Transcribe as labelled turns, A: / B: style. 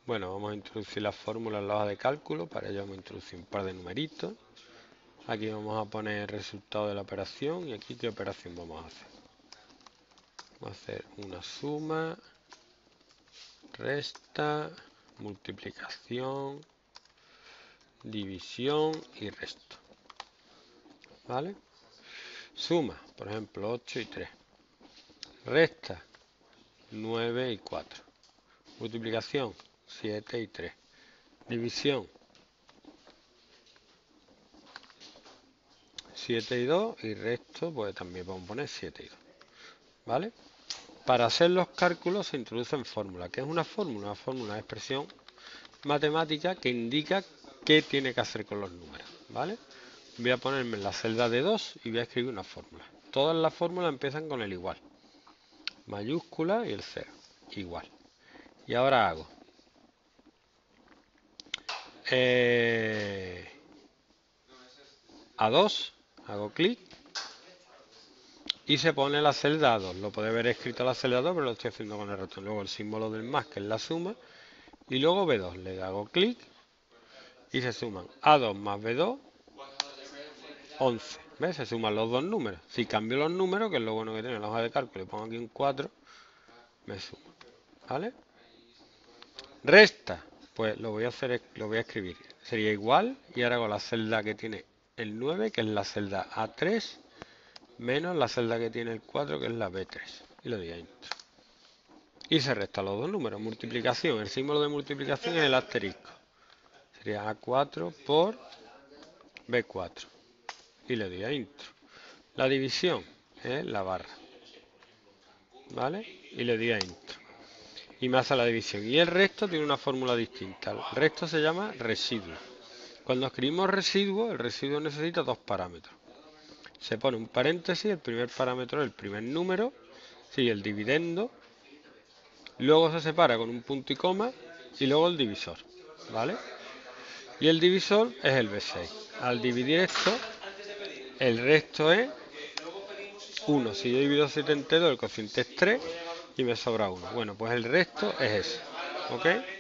A: Bueno, vamos a introducir la fórmula en la hoja de cálculo. Para ello vamos a introducir un par de numeritos. Aquí vamos a poner el resultado de la operación y aquí qué operación vamos a hacer. Vamos a hacer una suma, resta, multiplicación, división y resto. ¿Vale? Suma, por ejemplo, 8 y 3. Resta, 9 y 4. Multiplicación, 7 y 3. División, 7 y 2. Y resto, pues también vamos a poner 7 y 2. ¿Vale? Para hacer los cálculos se introducen fórmulas. ¿Qué es una fórmula? Una fórmula es una expresión matemática que indica qué tiene que hacer con los números. ¿Vale? Voy a ponerme en la celda de 2 y voy a escribir una fórmula. Todas las fórmulas empiezan con el igual. Mayúscula y el 0. Igual. Y ahora hago A2, hago clic y se pone la celda A2. Lo podéis ver escrito la celda 2, pero lo estoy haciendo con el ratón. Luego el símbolo del más, que es la suma, y luego B2. Le hago clic y se suman A2 más B2, 11. ¿Ves? Se suman los dos números. Si cambio los números, que es lo bueno que tiene la hoja de cálculo, y pongo aquí un 4, me suma. ¿Vale? Resta, pues lo voy a escribir. Sería igual, y ahora hago la celda que tiene el 9, que es la celda A3, menos la celda que tiene el 4, que es la B3. Y le doy a Enter. Y se restan los dos números. Multiplicación, el símbolo de multiplicación es el asterisco. Sería A4 por B4. Y le doy a Enter. La división es la barra. ¿Vale? Y le doy a Enter. Y me hace la división. Y el resto tiene una fórmula distinta. El resto se llama residuo. Cuando escribimos residuo, el residuo necesita dos parámetros. Se pone un paréntesis, el primer parámetro es el primer número, sigue el dividendo, luego se separa con un punto y coma y luego el divisor. ¿Vale? Y el divisor es el B6. Al dividir esto, el resto es 1. Si yo divido 7 entre 2, el cociente es 3 y me sobra 1. Bueno, pues el resto es ese. ¿Ok?